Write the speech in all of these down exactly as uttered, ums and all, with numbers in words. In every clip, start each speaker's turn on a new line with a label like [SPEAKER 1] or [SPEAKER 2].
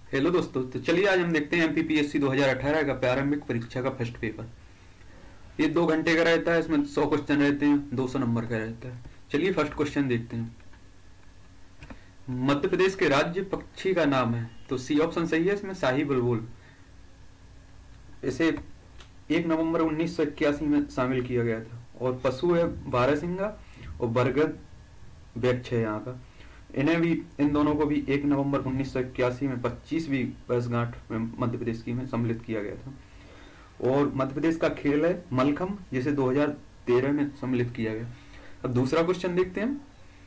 [SPEAKER 1] Hello दोस्तों, तो चलिए आज हम देखते हैं एमपीपीएससी दो हज़ार अठारह का प्रारंभिक परीक्षा का फर्स्ट पेपर। ये दो घंटे का रहता है, इसमें सौ क्वेश्चन रहते हैं, दो सौ नंबर का रहता है। चलिए फर्स्ट क्वेश्चन देखते हैं। मध्य प्रदेश के राज्य पक्षी का नाम है, तो सी ऑप्शन सही है इसमें, शाही बुलबुल। इसे एक नवंबर उन्नीस सौ इक्यासी में शामिल किया गया था। और पशु है बारहसिंगा और बरगद वृक्ष है यहाँ का। इन्हें भी, इन दोनों को भी एक नवंबर उन्नीस सौ इक्यासी में पच्चीसवीं वर्षगांठ में मध्य प्रदेश की में सम्मिलित किया गया था। और मध्य प्रदेश का खेल है मलखम, जिसे दो हज़ार तेरह में सम्मिलित किया गया। अब दूसरा क्वेश्चन देखते हैं।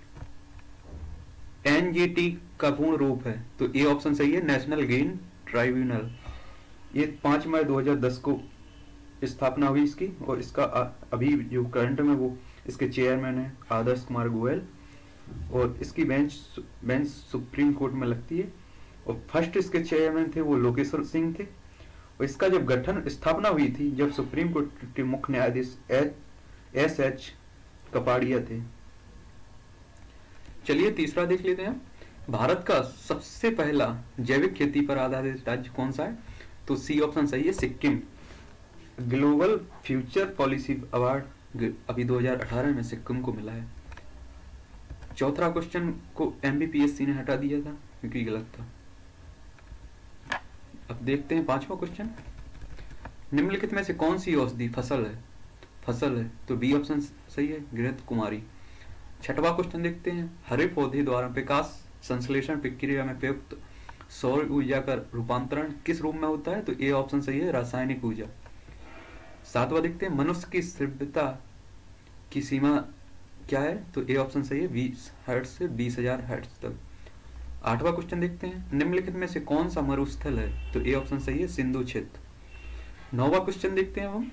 [SPEAKER 1] एनजीटी का पूर्ण रूप है, तो ए ऑप्शन सही है, नेशनल ग्रीन ट्राइब्यूनल। ये पांच मई दो हज़ार दस को स्थापना हुई इसकी, और इसका अभी जो करंट में वो इसके चेयरमैन है आदर्श कुमार गोयल। और इसकी बेंच बेंच सुप्रीम कोर्ट में लगती है। और फर्स्ट इसके चेयरमैन थे वो लोकेश्वर सिंह थे। और इसका जब गठन स्थापना हुई थी, जब सुप्रीम कोर्ट के मुख्य न्यायाधीश एस एच कपाड़िया थे। चलिए तीसरा देख लेते हैं। भारत का सबसे पहला जैविक खेती पर आधारित राज्य कौन सा है, तो सी ऑप्शन सही है, Sikkim. Global future policy award अभी दो हज़ार अठारह में सिक्किम को मिला है। चौथा क्वेश्चन को एमपीएससी ने हटा दिया था क्योंकि गलत था। अब देखते हैं पांचवा क्वेश्चन। निम्नलिखित में से कौन सी औषधि फसल है फसल है तो बी ऑप्शन सही है, घृत कुमारी। छठवां क्वेश्चन देखते हैं। हरे पौधे द्वारा विकास संश्लेषण प्रक्रिया में प्रयुक्त सौर ऊर्जा का रूपांतरण किस रूप में होता है, तो ए ऑप्शन सही है, रासायनिक ऊर्जा। सातवां देखते हैं। मनुष्य की तीव्रता की सीमा क्या है, तो ए ऑप्शन सही है, बीस हर्ट्ज से बीस हजार हर्ट्ज तक। आठवां क्वेश्चन देखते हैं। निम्नलिखित में से कौन सा मरुस्थल है, तो ए ऑप्शन सही है, सिंधु क्षेत्र। नौवां क्वेश्चन देखते हैं हम।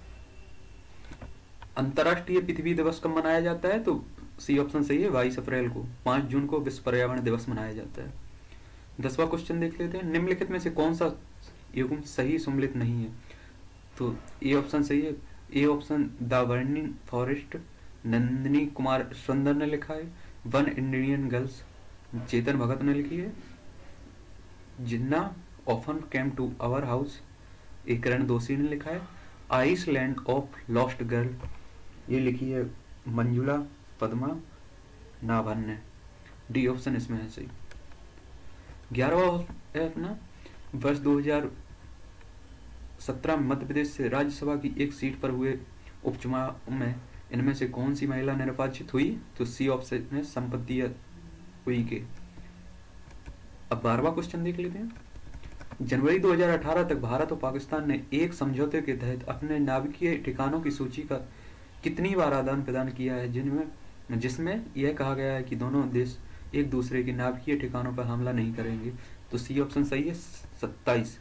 [SPEAKER 1] अंतर्राष्ट्रीय पृथ्वी दिवस कब मनाया जाता है, तो सी ऑप्शन सही है, बाईस अप्रैल को। पांच जून को विश्व पर्यावरण दिवस मनाया जाता है। दसवां क्वेश्चन देख लेते हैं। निम्नलिखित में से कौन सा युग्म सही सम्मिलित नहीं है, तो ए ऑप्शन सही है, A option the burning forest, Nandini Kumar Sundar ने लिखा है। One Indian girls, Chetan Bhagat ने लिखी है। Jinnah often came to our house, A Karan Doshi ने लिखा है। आइसलैंड ऑफ लॉस्ट गर्ल, ये लिखी है मंजुला पद्मा नाभन ने। डी ऑप्शन इसमें है सही। ग्यारहवा है अपना। वर्ष दो हज़ार सत्रह में मध्य प्रदेश से राज्यसभा की एक सीट पर हुए उपचुनाव में इनमें से कौन सी महिला निर्वाचित हुई, तो सी ऑप्शन में संपत्ति हुई के। अब बारहवां क्वेश्चन देख लेते हैं। जनवरी दो हज़ार अठारह तक भारत और पाकिस्तान ने एक समझौते के तहत अपने नाभिकीय ठिकानों की सूची का कितनी बार आदान प्रदान किया है, जिनमें जिसमें यह कहा गया है कि दोनों देश एक दूसरे के नाभिकीय ठिकानों पर हमला नहीं करेंगे, तो सी ऑप्शन सही है, सत्ताईस।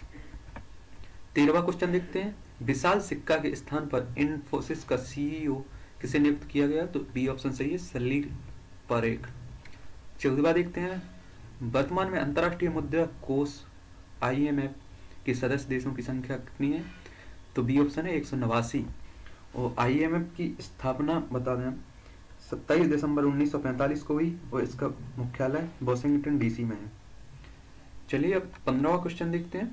[SPEAKER 1] तेरहवां क्वेश्चन देखते हैं। विशाल सिक्का के स्थान पर इन्फोसिस का सीईओ किसे नियुक्त किया गया, तो बी ऑप्शन सही है, सलील परेख। चौदहवां देखते हैं। वर्तमान में अंतर्राष्ट्रीय मुद्रा कोष आईएमएफ के सदस्य देशों की संख्या कितनी है, तो बी ऑप्शन है, एक सौ नवासी। और आईएमएफ की स्थापना बता दें, सत्ताईस दिसंबर उन्नीस सौ पैंतालीस को हुई और इसका मुख्यालय वॉशिंगटन डीसी में है। चलिए अब पंद्रहवां क्वेश्चन देखते हैं।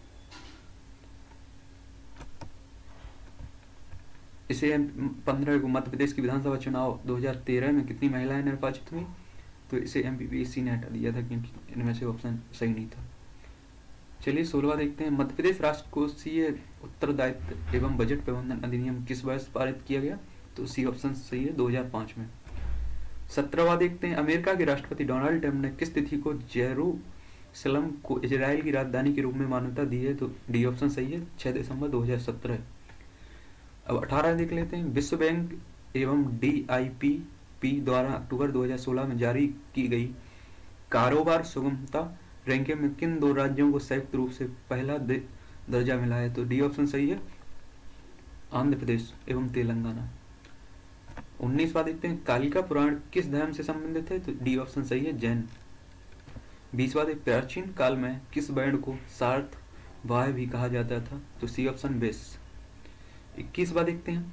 [SPEAKER 1] इसे पंद्रह को मध्य प्रदेश की विधानसभा चुनाव दो हज़ार तेरह में कितनी महिलाएं निर्वाचित हुई, तो इसे एमपीएससी ने हटा दिया था क्योंकि इनमें से ऑप्शन सही नहीं था। चलिए सोलहवां देखते हैं। मध्य प्रदेश राष्ट्रकोषीय उत्तरदायित्व एवं बजट प्रबंधन अधिनियम किस वर्ष पारित किया गया, तो सी ऑप्शन सही है, दो हज़ार पाँच में। सत्रहवां देखते हैं। अमेरिका के राष्ट्रपति डोनाल्ड ट्रंप ने किस तिथि को जेरूसलम को इजराइल की राजधानी के रूप में मान्यता दी है, तो डी ऑप्शन सही है, छह दिसंबर दो हज़ार सत्रह। अब अठारह देख लेते हैं। विश्व बैंक एवं डीआईपीपी द्वारा अक्टूबर दो हज़ार सोलह में जारी की गई कारोबार सुगमता रैंकिंग में किन दो राज्यों को संयुक्त रूप से पहला दर्जा मिला है, तो डी ऑप्शन सही है, आंध्र प्रदेश एवं तेलंगाना। उन्नीसवां देखते हैं। कालिका पुराण किस धर्म से संबंधित है, तो डी ऑप्शन सही है, जैन। बीसवां देखते। प्राचीन काल में किस वर्ण को सार्थ वाय भी कहा जाता था, तो सी ऑप्शन बेस। इक्कीसवां देखते हैं।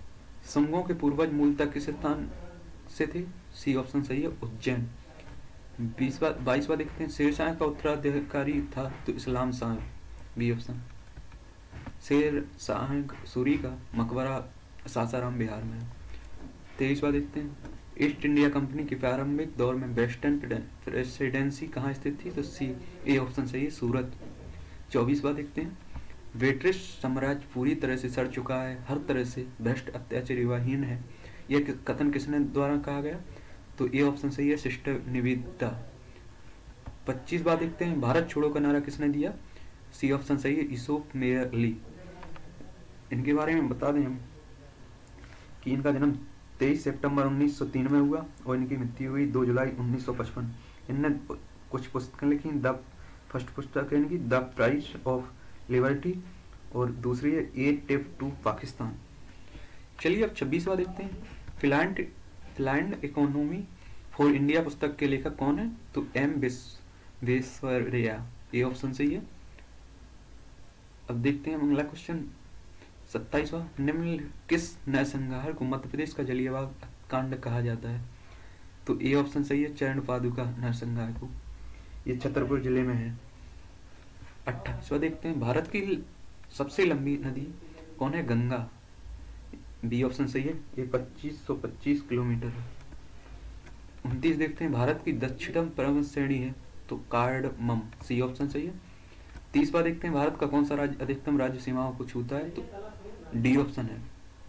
[SPEAKER 1] शुंगों के पूर्वज मूलतः किस स्थान से थे, सी ऑप्शन सही है, उज्जैन। बीसवा बाईसवा देखते हैं, शेर शाह का उत्तराधिकारी था तो इस्लाम शाह, बी ऑप्शन। शेर शाह सूरी का मकबरा सासाराम बिहार में है। तेईसवा देखते हैं, ईस्ट इंडिया कंपनी के प्रारंभिक दौर में वेस्टर्न प्रेसिडेंसी कहाँ स्थित थी, तो सी ए ऑप्शन सही है, सूरत। चौबीसवा देखते हैं, ब्रिटिश साम्राज्य पूरी तरह से सड़ चुका है, हर तरह से भ्रष्ट अत्याचारीहीन है, यह कथन किसने द्वारा कहा गया, तो ए ऑप्शन सही है, सिस्टर निवेदिता। पच्चीस बार देखते हैं, भारत छोड़ो का नारा किसने दिया, सी ऑप्शन सही है, यूसुफ मेयर अली। इनके बारे में बता दें हम कि इनका जन्म तेईस सितंबर उन्नीस सौ तीन में हुआ और इनकी मृत्यु हुई दो जुलाई उन्नीस सौ पचपन। इनने कुछ पुस्तकें लिखी, द फर्स्ट पुस्तक है इनकी द प्राइस ऑफ लिबर्टी और दूसरी है ए टिप टू पाकिस्तान। चलिए अब छब्बीसवा देखते हैं, Finland Finland economy for India पुस्तक के लेखक कौन है, तो एम विश्वेश्वरैया, ए ऑप्शन सही है। अब देखते हैं अगला क्वेश्चन सत्ताईसवा, निम्न किस नरसंहार को मध्य प्रदेश का जलियांवाला कांड कहा जाता है, तो ए ऑप्शन सही है, चरण पादुका नरसंहार को, ये छतरपुर जिले में है। अट्ठाईसवा देखते हैं, भारत की सबसे लंबी नदी कौन है, गंगा, बी ऑप्शन सही है, ये पच्चीस सौ पच्चीस किलोमीटर है। उनतीस देखते हैं, भारत की दक्षिणतम पर्वत श्रेणी है, तो कार्डमम, सी ऑप्शन सही है। तीस बार देखते हैं, भारत का कौन सा राज्य अधिकतम राज्य सीमाओं को छूता है, तो डी ऑप्शन है,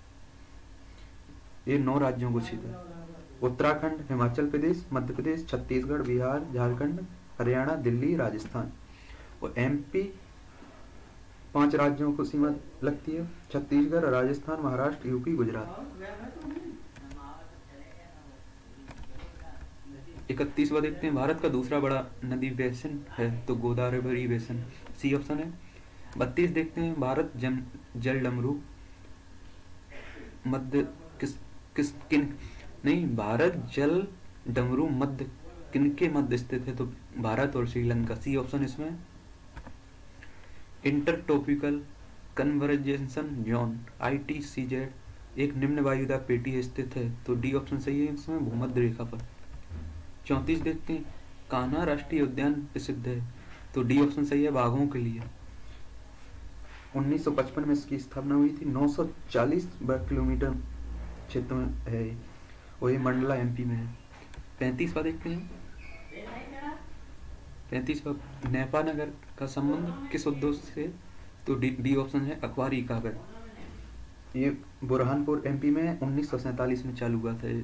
[SPEAKER 1] ये नौ राज्यों को छूता है, उत्तराखंड, हिमाचल प्रदेश, मध्य प्रदेश, छत्तीसगढ़, बिहार, झारखंड, हरियाणा, दिल्ली, राजस्थान। और एमपी पांच राज्यों को सीमा लगती है, छत्तीसगढ़, राजस्थान, महाराष्ट्र, यूपी, गुजरात। इकतीसवा देखते हैं, भारत का दूसरा बड़ा नदी बेसिन है, तो गोदावरी बेसिन, सी ऑप्शन है। बत्तीस देखते हैं, भारत जम जल डमरू मध्य किस किस किन नहीं भारत जल डमरू मध्य किनके मध्य स्थित है, तो भारत और श्रीलंका, सी ऑप्शन इसमें। Intertropical convergence zone I T C Z एक निम्न वायुदाब पेटी स्थित है, तो डी ऑप्शन सही है इसमें, भूमध्य रेखा पर। चौंतीस देखते हैं, कान्हा राष्ट्रीय उद्यान प्रसिद्ध है, तो डी ऑप्शन सही है, बाघों के लिए। उन्नीस सौ पचपन में इसकी स्थापना हुई थी, नौ सौ चालीस वर्ग किलोमीटर क्षेत्र में है और ये मंडला एमपी में है। पैंतीसवा देखते हैं, पैंतीसवा नेपा नगर का संबंध किस उद्देश्य से, तो डी बी ऑप्शन है, अखबारी कागज, ये बुरहानपुर एमपी में उन्नीस सौ सैतालीस में चालू हुआ था।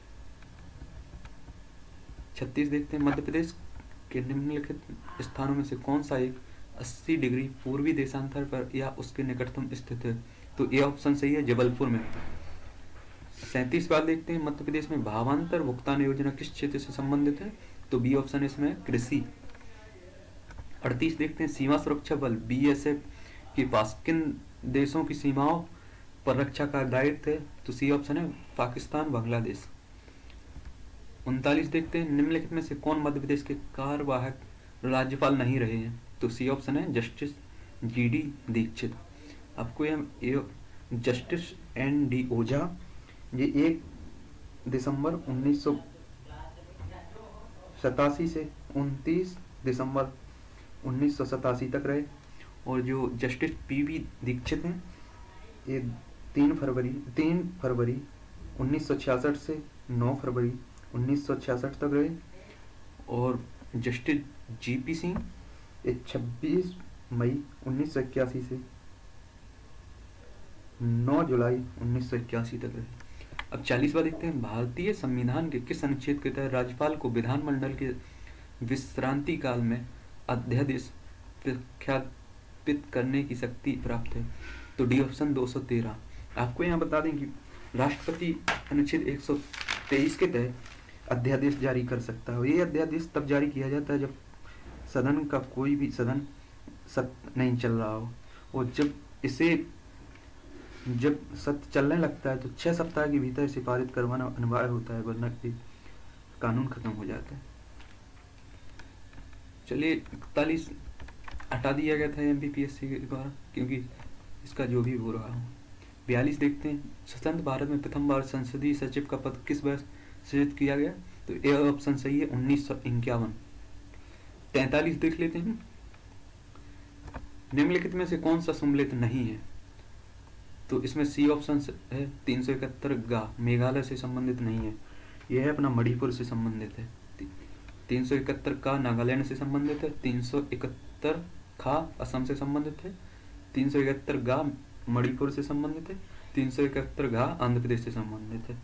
[SPEAKER 1] छत्तीस देखते हैं, मध्य प्रदेश के निम्नलिखित स्थानों में से कौन सा एक अस्सी डिग्री पूर्वी देशांतर पर या उसके निकटतम स्थित है, तो ए ऑप्शन सही है, जबलपुर में। सैंतीस बार देखते हैं, मध्य प्रदेश में भावांतर भुगतान योजना किस क्षेत्र से संबंधित है, तो बी ऑप्शन इसमें, कृषि। अड़तीस देखते हैं, सीमा सुरक्षा बल बी एस एफ के पास किन देशों की सीमाओं पर रक्षा का दायित्व है, तो सी ऑप्शन है, पाकिस्तान, बांग्लादेश। उनतालीस देखते हैं, निम्नलिखित में से कौन मध्य प्रदेश के कार्यवाहक राज्यपाल नहीं रहे हैं, तो सी ऑप्शन है, जस्टिस जी डी दीक्षित। आपको यह जस्टिस एन डी ओझा ये एक दिसंबर उन्नीस सौ सतासी से उनतीस दिसंबर उन्नीस सौ सतासी तक रहे, और जो जस्टिस पी वी दीक्षित हैं ये तीन फरवरी तीन फरवरी उन्नीस सौ छियासठ से नौ फरवरी उन्नीस सौ छियासठ तक रहे, और जस्टिस जी पी सिंह ये छब्बीस मई उन्नीस सौ इक्यासी से नौ जुलाई उन्नीस सौ इक्यासी तक रहे। अब चालीसवा देखते हैं, भारतीय संविधान के किस अनुच्छेद के तहत राज्यपाल को विधानमंडल के विश्रांति काल में अध्यादेश प्रख्यापित करने की शक्ति प्राप्त है, तो डी ऑप्शन दो सौ तेरह। आपको यहाँ बता दें कि राष्ट्रपति अनुच्छेद एक सौ तेईस के तहत अध्यादेश जारी कर सकता है। ये अध्यादेश तब जारी किया जाता है जब सदन का कोई भी सदन सत्र नहीं चल रहा हो, और जब इसे जब सत्र चलने लगता है तो छह सप्ताह के भीतर इसे पारित करवाना अनिवार्य होता है, वरना कानून खत्म हो जाता है। चलिए इकतालीस हटा दिया गया था एम पी एस सी के द्वारा, क्योंकि इसका जो भी हो रहा हो। बयालीस देखते हैं, स्वतंत्र भारत में प्रथम बार संसदीय सचिव का पद किस वर्ष सृजित किया गया, तो तो ए ऑप्शन सही है उन्नीस सौ इक्यावन। तैतालीस देख लेते हैं, निम्नलिखित में से कौन सा सम्मिलित नहीं है? तो इसमें सी ऑप्शन है तीन सौ इकहत्तर गा मेघालय से संबंधित नहीं है, यह है अपना मणिपुर से संबंधित है। तीन सौ इकहत्तर का नागालैंड से संबंधित है, तीन सौ इकहत्तर खा असम से संबंधित है, तीन सौ इकहत्तर गा मणिपुर से संबंधित है, तीन सौ इकहत्तर घा आंध्र प्रदेश से संबंधित है।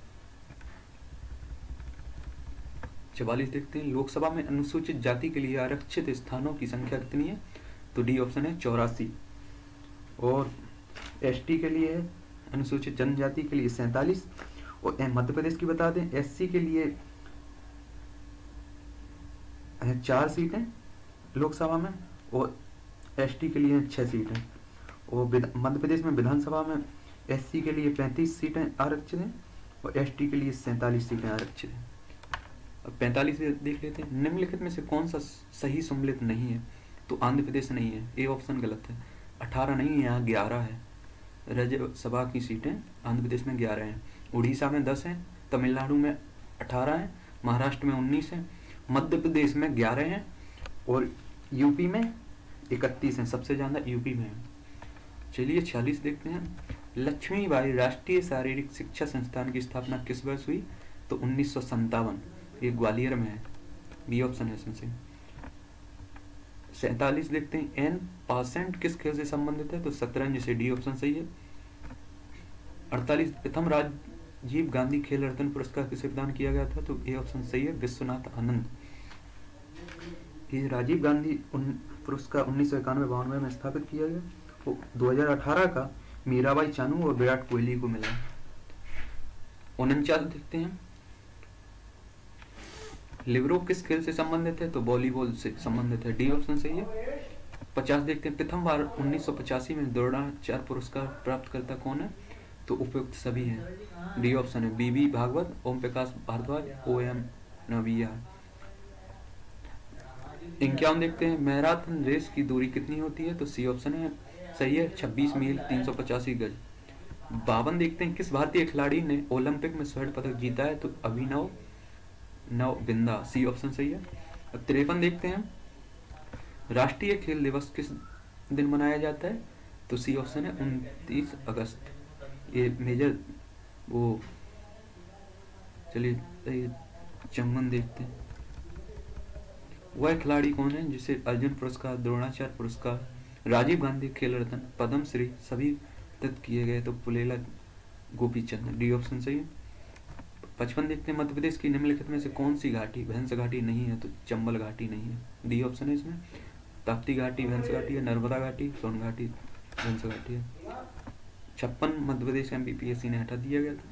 [SPEAKER 1] चवालीस देखते हैं, लोकसभा में अनुसूचित जाति के लिए आरक्षित स्थानों की संख्या कितनी है? तो डी ऑप्शन है चौरासी। और एसटी के लिए है, अनुसूचित जनजाति के लिए सैंतालीस। और मध्य प्रदेश की बता दें, एससी के लिए है चार सीटें लोकसभा में और एसटी के लिए छह सीटें। और मध्य प्रदेश में विधानसभा में एससी के लिए पैंतीस सीटें आरक्षित हैं और एसटी के लिए सैंतालीस सीटें आरक्षित हैं। अब पैंतालीस देख लेते हैं, निम्नलिखित में से कौन सा सही सम्मिलित नहीं है? तो आंध्र प्रदेश नहीं है, ए ऑप्शन गलत है। अठारह नहीं है, यहाँ ग्यारह है। राज्यसभा की सीटें आंध्र प्रदेश में ग्यारह हैं, उड़ीसा में दस हैं, तमिलनाडु में अठारह हैं, महाराष्ट्र में उन्नीस हैं, मध्य प्रदेश में ग्यारह हैं और यूपी में इकतीस हैं, सबसे ज़्यादा यूपी में है। चलिए छियालीस देखते हैं, लक्ष्मीबाई राष्ट्रीय शारीरिक शिक्षा संस्थान की स्थापना किस वर्ष हुई? तो उन्नीस सौ संतावन, ये ग्वालियर में है, बी ऑप्शन है इसमें से। सैतालीस देखते हैं, एन पासेंट किस खेल से संबंधित है? तो शतरंज से, डी ऑप्शन सही है। अड़तालीस, प्रथम राजीव गांधी खेल रत्न पुरस्कार किसे प्रदान किया गया था? तो ए ऑप्शन सही है, विश्वनाथ आनंद। ये राजीव गांधी पुरस्कार उन्नीस सौ इक्यानवे बानवे में स्थापित किया गया। तो दो हजार अठारह का मीराबाई चानू और विराट कोहली को मिला। उनचास देखते हैं, लिबरो किस खेल से संबंधित है? तो वॉलीबॉल से संबंधित है, डी ऑप्शन सही है। पचास देखते हैं, प्रथम बार उन्नीस सौ पचासी में द्रोणाचार्य पुरस्कार प्राप्त करता कौन है? तो उपयुक्त सभी हैं, डी ऑप्शन है, B B Bhagwat, Om Prakash Bhardwaj, O M नविया। इक्यावन देखते हैं, मैराथन रेस की दूरी कितनी होती है? तो सी ऑप्शन है सही है, छब्बीस मील तीन सौ पचासी गज। बावन देखते हैं, किस भारतीय खिलाड़ी ने ओलंपिक में स्वर्ण पदक जीता है? तो अभिनव नव बिंदा, सी ऑप्शन सही है। अब तिरपन देखते हैं, राष्ट्रीय खेल दिवस किस दिन मनाया जाता है? तो सी ऑप्शन है उनतीस अगस्त। ये मेजर वो चलिए चंगन देखते हैं, वह खिलाड़ी कौन है जिसे अर्जुन पुरस्कार, द्रोणाचार्य पुरस्कार, राजीव गांधी खेल रत्न, पद्मश्री सभी प्रदान किए गए? तो पुलेला गोपीचंद, डी ऑप्शन सही है। पचपन देखते हैं, मध्य प्रदेश की निम्नलिखित में से कौन सी घाटी भैंस घाटी नहीं है? तो चंबल घाटी नहीं है, डी ऑप्शन है इसमें। ताप्ती घाटी भैंस घाटी है, नर्मदा घाटी सोन घाटी भैंस घाटी है। छप्पन Madhya Pradesh M P S C ने हटा दिया गया था।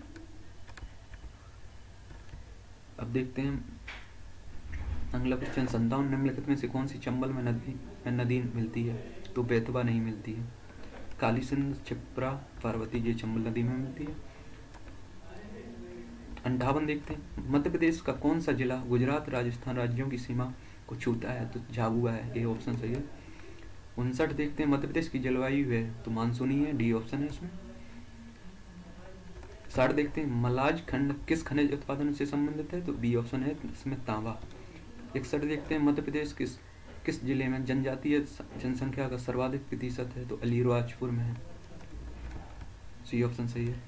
[SPEAKER 1] अब देखते हैं अगला क्वेश्चन, संतावन निम्नलिखित में से कौन सी चंबल में नदी में नदी मिलती है? तो बेतवा नहीं मिलती है। काली सिंध, क्षिप्रा, पार्वती ये चंबल नदी में मिलती है। अंठावन देखते हैं, मध्य प्रदेश का कौन सा जिला गुजरात राजस्थान राज्यों की सीमा को छूता है? तो झाबुआ है, ए ऑप्शन सही है। उनसठ देखते हैं, मध्य प्रदेश की जलवायु है तो मानसूनी है, डी ऑप्शन है इसमें। साठ देखते हैं, मलाज खंड किस खनिज उत्पादन से संबंधित है? तो बी ऑप्शन है इसमें तांबा। इकसठ देखते हैं, मध्य प्रदेश किस किस जिले में जनजातीय जनसंख्या का सर्वाधिक प्रतिशत है? तो अलीराजपुर में है, सी ऑप्शन सही है।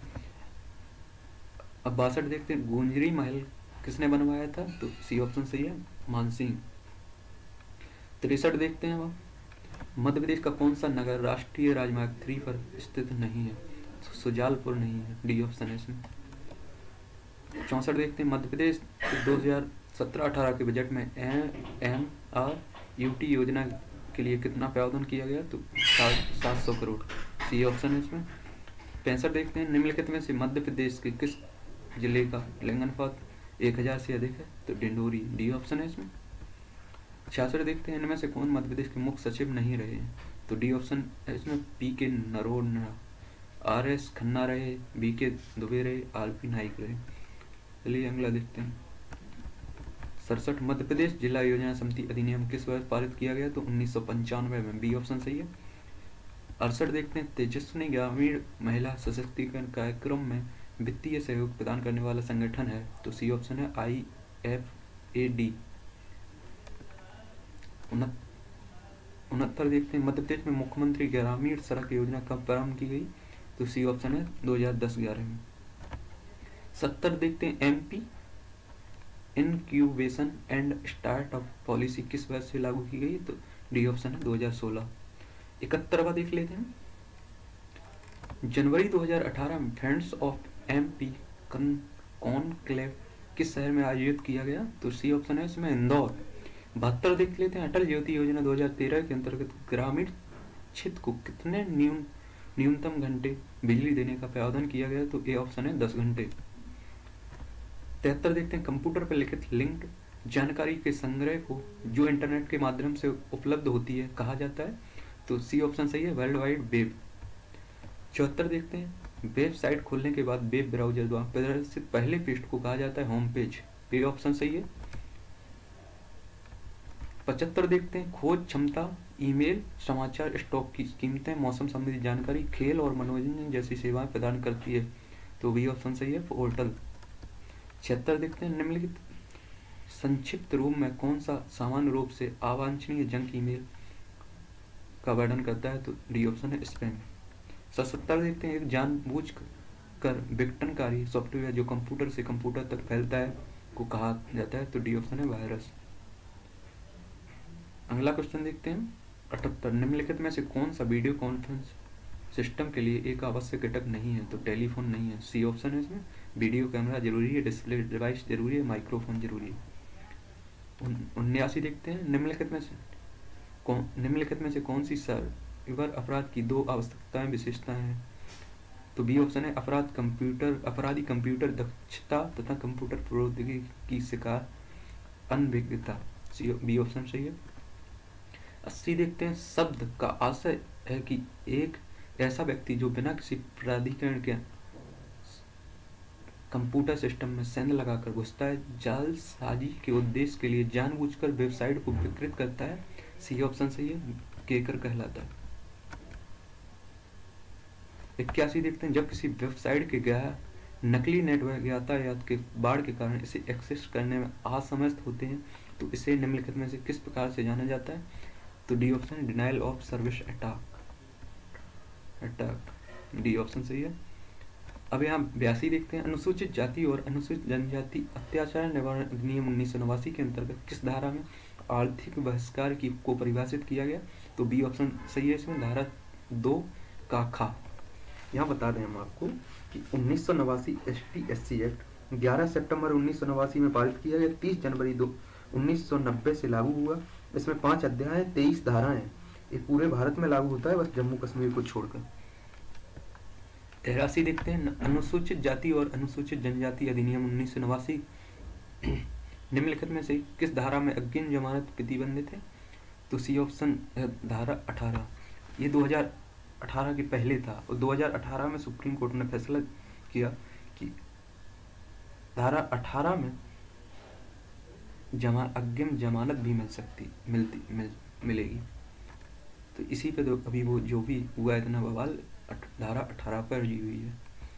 [SPEAKER 1] अब बासठ देखते हैं, गुंजरी महल किसने बनवाया था? तो सी ऑप्शन सही है, मानसिंह। तिरसठ देखते हैं, मध्य प्रदेश का कौन सा नगर राष्ट्रीय राजमार्ग थ्री पर स्थित नहीं है? तो सुजालपुर नहीं है, डी ऑप्शन है इसमें। चौसठ देखते हैं, मध्य प्रदेश दो हजार सत्रह अठारह के बजट में एम आर यू टी योजना के लिए कितना प्रावधान किया गया? तो सात सौ करोड़, सी ऑप्शन है इसमें। पैंसठ देखते हैं, निम्नलिखित में से मध्य प्रदेश के किस जिले का लिंगानुपात एक हजार से अधिक है? तो डिंडोरी, डी ऑप्शन है इसमें। छियासठ देखते हैं, इनमें से कौन मध्य प्रदेश के मुख्य सचिव नहीं रहे? तो डी ऑप्शन है इसमें, पी के नरोन्ना, आर एस खन्ना रहे, बी के दुबे रहे, आर पी नाइक रहे। चलिए अगला देखते हैं, सड़सठ मध्य प्रदेश जिला योजना समिति अधिनियम किस वर्ष पारित किया गया? तो उन्नीस सौ पंचानवे में, बी ऑप्शन सही है। अड़सठ देखते हैं, तेजस्विनी ग्रामीण महिला सशक्तिकरण कार्यक्रम में वित्तीय सहयोग प्रदान करने वाला संगठन है? तो सी ऑप्शन है आई एफ ए डी। उनहत्तर देखते हैं, मध्य प्रदेश में मुख्यमंत्री ग्रामीण सड़क योजना कब प्रारंभ की गई? तो सी ऑप्शन है दो हज़ार दस ग्यारह में। सत्तर देखते हैं, M P incubation and startup policy किस वर्ष से लागू की गई? तो डी ऑप्शन है दो हज़ार सोलह। इकहत्तरवा देख लेते हैं, जनवरी दो हज़ार अठारह में फ्रेंड्स ऑफ एमपी कॉन्क्लेव किस शहर में आयोजित किया गया? तो सी ऑप्शन है इसमें इंदौर। बहत्तर देख लेते हैं, अटल ज्योति योजना दो हज़ार तेरह के अंतर्गत ग्रामीण क्षेत्र को कितने न्यून न्यूनतम घंटे बिजली देने का प्रावधान किया गया? तो ए ऑप्शन है दस घंटे। तिहत्तर देखते हैं, कंप्यूटर पर लिखित लिंक जानकारी के संग्रह को जो इंटरनेट के माध्यम से उपलब्ध होती है कहा जाता है? तो सी ऑप्शन सही है वर्ल्ड वाइड वेब। चौहत्तर देखते हैं, वेबसाइट खोलने के बाद वेब ब्राउजर द्वारा प्रदर्शित पहले पृष्ठ को कहा जाता है होम पेज। ए ऑप्शन सही है। पचहत्तर देखते हैं, खोज क्षमता ईमेल समाचार स्टॉक की कीमतें मौसम संबंधी जानकारी खेल और मनोरंजन जैसी सेवाएं प्रदान करती है। तो बी ऑप्शन सही है पोर्टल। छिहत्तर देखते हैं, निम्नलिखित संक्षिप्त रूप में कौन सा सामान्य रूप से अवांछनीय जंक ईमेल का वर्णन करता है? तो डी ऑप्शन है स्पैम। सतहत्तर देखते हैं, एक जानबूझ कर विघटनकारी सॉफ्टवेयर जो कंप्यूटर से कंप्यूटर तक फैलता है को कहा जाता है? तो डी ऑप्शन है वायरस। अगला क्वेश्चन देखते हैं, अठहत्तर, निम्नलिखित में से कौन सा वीडियो कॉन्फ्रेंस सिस्टम के लिए एक आवश्यक घटक नहीं है? तो टेलीफोन नहीं है। सी ऑप्शन है इसमें वीडियो कैमरा जरूरी है, डिस्प्ले डिवाइस जरूरी है, माइक्रोफोन जरूरी है। उन्यासी देखते हैं, निम्नलिखित में से कौन निम्नलिखित में से कौन सी साइबर अपराध की दो आवश्यकताएं विशेषताएं हैं? तो बी ऑप्शन है अपराध कंप्यूटर अपराधी कंप्यूटर दक्षता तथा कंप्यूटर प्रौद्योगिकी की शिकार अनभिज्ञता। सी बी ऑप्शन सही है। अस्सी देखते हैं, शब्द का आशय है कि एक ऐसा व्यक्ति जो बिना किसी प्राधिकरण के कंप्यूटर सिस्टम में सेंध लगाकर घुसता है जालसाजी के उद्देश्य के लिए जानबूझकर वेबसाइट को विकृत करता है। सी ऑप्शन सही है, केकर कहलाता है। इक्यासी देखते हैं, जब किसी वेबसाइट के गया नकली नेटवर्क यातायात के बाढ़ के कारण इसे एक्सेस करने में असमर्थ होते हैं तो इसे निम्नलिखित में से किस प्रकार से जाना जाता है? तो D option denial of service attack attack D option सही है। अब यहाँ बयासी देखते हैं, अनुसूचित जाति और अनुसूचित जनजाति अत्याचार निवारण अधिनियम उन्नीस सौ नवासी के अंतर्गत किस धारा में आर्थिक बहिष्कार की को परिभाषित किया गया? तो बी ऑप्शन सही है इसमें धारा दो का खा। यहाँ बता दें हम आपको कि उन्नीस सौ नवासी S T S C act ग्यारह सितंबर उन्नीस सौ नवासी में पारित किया गया, तीस जनवरी दो उन्नीस सौ नब्बे से लागू हुआ। इसमें पांच अध्याय तेईस धाराएं, ये पूरे भारत में लागू होता है बस जम्मू कश्मीर को छोड़कर। तिरासी देखते हैं, अनुसूचित जाति और अनुसूचित जनजाति अधिनियम उन्नीस सौ नवासी निम्नलिखित में से किस धारा में अग्रिम जमानत प्रतिबंधित है? तो सी ऑप्शन है धारा अठारह। ये दो हज़ार अठारह के पहले था और दो हज़ार अठारह में सुप्रीम कोर्ट ने फैसला किया कि धारा अठारह में जमा अग्रिम जमानत भी मिल सकती मिलती मिल, मिलेगी। तो इसी पे तो अभी वो जो भी हुआ इतना बवाल धारा अठारह पर अर्जी हुई है।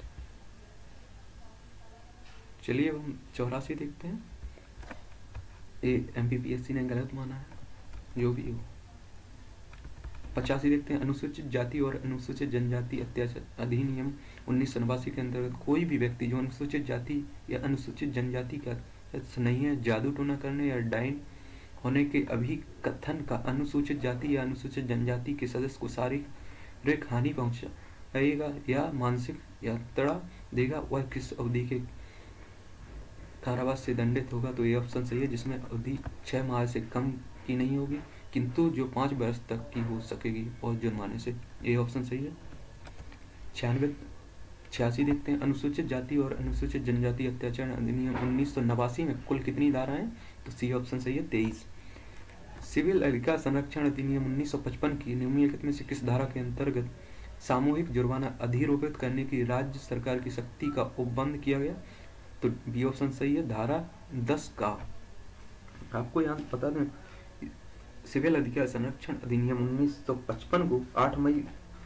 [SPEAKER 1] चलिए अब हम चौरासी देखते हैं, ये एम पी एस सी ने गलत माना है, जो भी हो। पचासी देखते हैं, अनुसूचित जाति और अनुसूचित जनजाति अत्याचार अधिनियम उन्नीस सौ नवासी के अंतर्गत कोई भी व्यक्ति जो अनुसूचित जाति या अनुसूचित जनजाति का नहीं है जादू टोना करने या डाइन होने के अभिकथन का अनुसूचित जाति या अनुसूचित जनजाति के सदस्य को शारीरिक हानि पहुंचाएगा या मानसिक यातना देगा वह किस अवधि के कारावास से दंडित होगा? तो ये ऑप्शन सही है, जिसमें अवधि छह माह से कम की नहीं होगी किंतु जो पाँच वर्ष तक की हो सकेगी और जुर्माने से। ये ऑप्शन सही है। छियानवे छियासी देखते हैं, अनुसूचित जाति और अनुसूचित जनजाति अत्याचार अधिनियम उन्नीस सौ नवासी में कुल कितनी धाराएं? तो सी ऑप्शन सही है तेईस। सिविल अधिकार संरक्षण अधिनियम उन्नीस सौ पचपन की निम्नलिखित में से किस धारा के अंतर्गत सामूहिक जुर्माना अधिरोपित करने की राज्य सरकार की शक्ति का उपबंध किया गया? तो बी ऑप्शन सही है धारा दस का। आपको यहाँ बता दें सिविल अधिकार संरक्षण अधिनियम उन्नीस सौ पचपन को आठ मई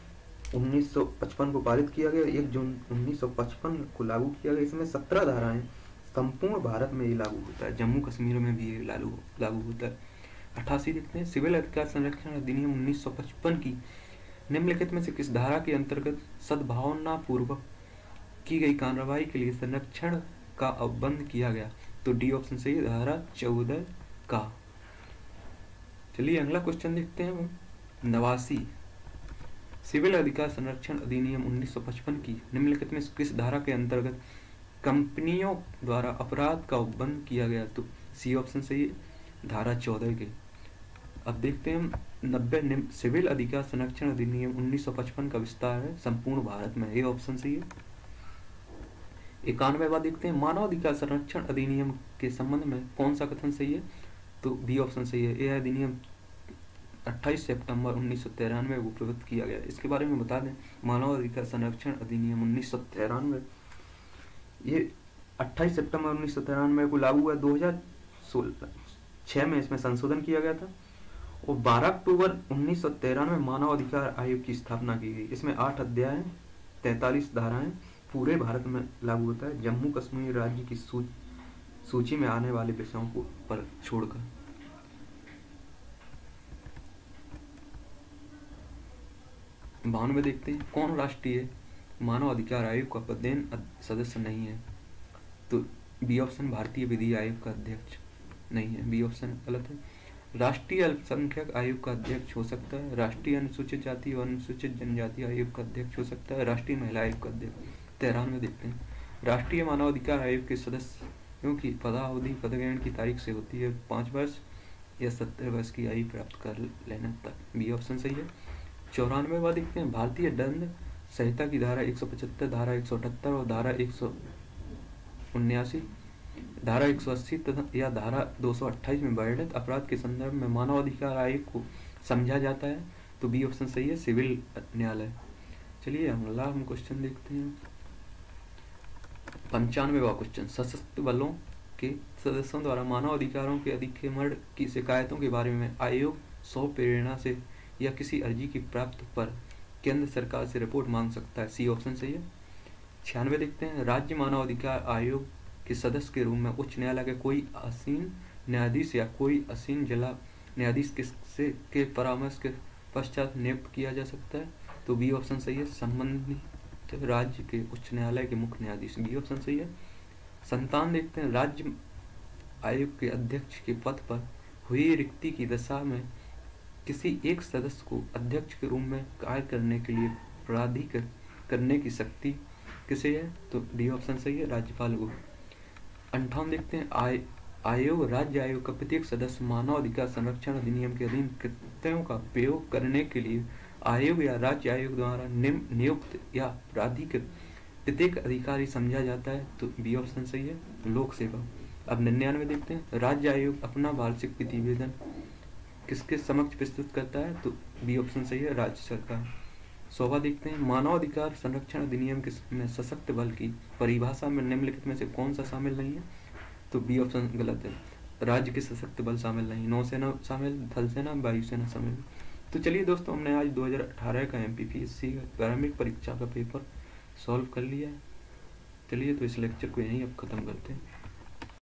[SPEAKER 1] उन्नीस सौ पचपन को पारित किया गया, एक जून उन्नीस सौ पचपन को लागू किया गया। इसमें सत्रह धाराएं, संपूर्ण भारत में ये लागू होता है, जम्मू कश्मीर में भी ये लागू लागू होता है। अट्ठासी देखते हैं, सिविल अधिकार संरक्षण अधिनियम उन्नीस सौ पचपन की निम्नलिखित में से किस धारा के अंतर्गत सद्भावना पूर्वक की गई कार्रवाई के लिए संरक्षण का उपबंध किया गया? तो डी ऑप्शन सही है, धारा चौदह का। चलिए अगला क्वेश्चन देखते हैं, नवासी, सिविल अधिकार संरक्षण अधिनियम उन्नीस सौ पचपन की निम्नलिखित में किस धारा के अंतर्गत कंपनियों द्वारा अपराध का उपबंध किया गया? तो सी ऑप्शन सही है, धारा चौदह के। अब देखते हैं नब्बे, सिविल अधिकार संरक्षण अधिनियम उन्नीस सौ पचपन का विस्तार है संपूर्ण भारत में, ये ऑप्शन सही है। इक्यानवेवा देखते हैं, मानव अधिकार संरक्षण अधिनियम के संबंध में कौन सा कथन सही है? तो बी ऑप्शन सही है, यह अधिनियम अट्ठाईस सितंबर उन्नीस सौ तिरानवे को प्रवृत्त किया गया। इसके बारे में बता दें, मानव अधिकार संरक्षण अधिनियम उन्नीस सौ तिरानवे ये अट्ठाईस सितंबर उन्नीस सौ तिरानवे को लागू हुआ। दो हजार छह में इसमें संशोधन किया गया था और बारह अक्टूबर उन्नीस सौ तिरानवे मानव अधिकार आयोग की स्थापना की गई। इसमें आठ अध्याय, तैतालीस धाराएं पूरे भारत में लागू होता है, जम्मू कश्मीर राज्य की सूची में आने वाले विषयों को पर छोड़कर। बानवे देखते हैं, कौन राष्ट्रीय मानव अधिकार आयोग का पदेन सदस्य नहीं है? तो बी ऑप्शन, भारतीय विधि आयोग का अध्यक्ष नहीं है, बी ऑप्शन गलत है। राष्ट्रीय अल्पसंख्यक आयोग का अध्यक्ष हो सकता है, राष्ट्रीय अनुसूचित जाति और अनुसूचित जनजाति आयोग का अध्यक्ष हो सकता है, राष्ट्रीय महिला आयोग का अध्यक्ष। तिरानवे देखते हैं, राष्ट्रीय मानवाधिकार आयोग के सदस्यों की पदावधि पदग्रहण की तारीख से होती है पाँच वर्ष या सत्तर वर्ष की आयु प्राप्त कर लेने तक, बी ऑप्शन सही है। चौरानवे देखते हैं, भारतीय दंड संहिता की धारा एक सौ पचहत्तर, धारा एक सौ अठहत्तर और धारा एक सौ उन्यासी, धारा एक सौ अस्सी तथा या धारा दो सौ अट्ठाईस में वर्णित अपराध के संदर्भ में मानवाधिकार आयोग को समझा जाता है? तो बी ऑप्शन सही है, सिविल न्यायालय। चलिए अगला हम क्वेश्चन देखते हैं, पंचानवेवा क्वेश्चन, सशस्त्र बलों के सदस्यों द्वारा मानव अधिकारों के अधिक्रमण की शिकायतों के बारे में आयोग सौ प्रेरणा से या किसी अर्जी की प्राप्त पर केंद्र सरकार से रिपोर्ट मांग सकता है? सी ऑप्शन सही है। छियानवे देखते हैं, राज्य मानव अधिकार आयोग के सदस्य के रूप में उच्च न्यायालय के कोई आसीन न्यायाधीश या कोई आसीन जिला न्यायाधीश किससे के परामर्श के पश्चात नियुक्त किया जा सकता है? तो बी ऑप्शन सही है, संबंधित राज्य के उच्च न्यायालय के मुख्य न्यायाधीश, बी ऑप्शन सही है। संतान देखते हैं, राज्य आयोग के अध्यक्ष के पद पर हुई रिक्ति की दशा में किसी एक सदस्य को अध्यक्ष के रूप में कार्य करने के लिए प्राधिकृत करने की शक्ति किसे है? तो डी ऑप्शन सही है, राज्यपाल को। अंठावन देखते हैं, आय आयोग राज्य आयोग का प्रत्येक सदस्य मानव अधिकार संरक्षण अधिनियम के अधीन कृत्यों का प्रयोग करने के लिए आयोग या राज्य आयोग द्वारा नियुक्त या प्राधिकृत प्रत्येक अधिकारी समझा जाता है? तो बी ऑप्शन सही है, लोक सेवा। अब निन्यानवे देखते हैं, राज्य आयोग अपना वार्षिक प्रतिवेदन किसके समक्ष प्रस्तुत करता है? तो बी ऑप्शन सही है, राज्य सरकार। सौवा देखते हैं, मानव अधिकार संरक्षण अधिनियम में सशक्त बल की परिभाषा में निम्नलिखित में से कौन सा शामिल नहीं है? तो बी ऑप्शन गलत है, राज्य के सशक्त बल शामिल नहीं, नौसेना शामिल, थल सेना, वायुसेना शामिल। तो चलिए दोस्तों, हमने आज दो हज़ार अठारह का एमपीपीएससी का प्रारंभिक परीक्षा का पेपर सॉल्व कर लिया है। चलिए तो इस लेक्चर को यहीं अब खत्म करते हैं।